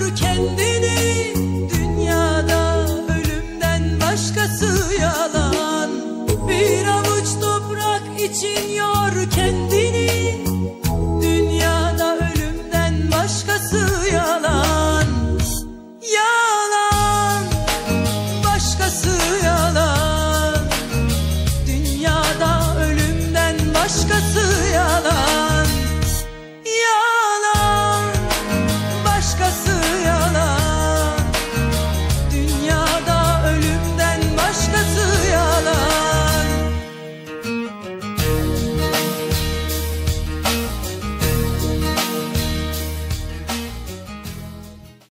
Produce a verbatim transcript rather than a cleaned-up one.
kendini, dünyada ölümden başkası yalan. Bir avuç toprak için yor kendini.